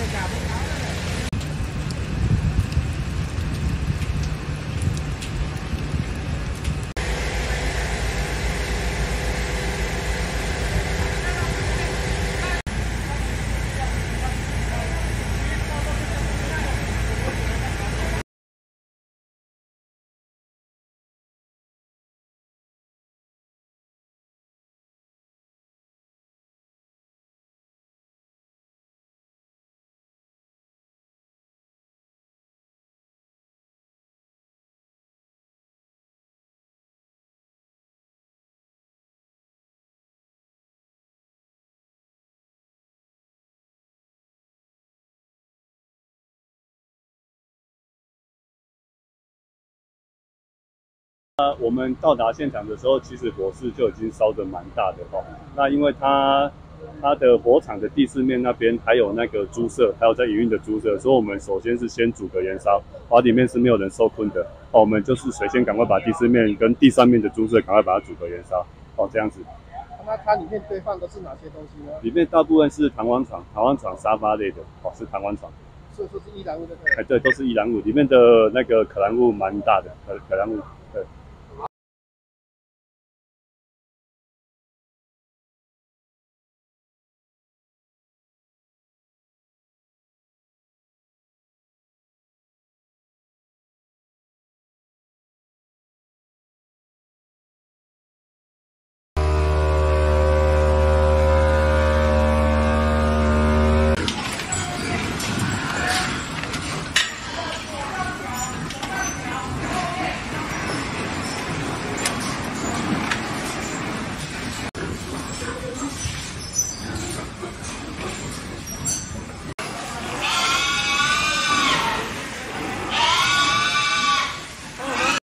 我们到达现场的时候，其实火势就已经烧得蛮大的哦。那因为它的火场的地四面那边还有那个猪舍，还有在营运的猪舍，所以我们首先是先煮个燃烧，然后里面是没有人受困的哦。我们就是首先赶快把第四面跟第三面的猪舍赶快把它煮个燃烧哦，这样子。 那它里面堆放的是哪些东西呢？ 里面大部分是弹簧床、沙发类的哦，是弹簧床。 是易燃物对不对？ 对，都是易燃物，里面的那个可燃物蛮大的，可燃物。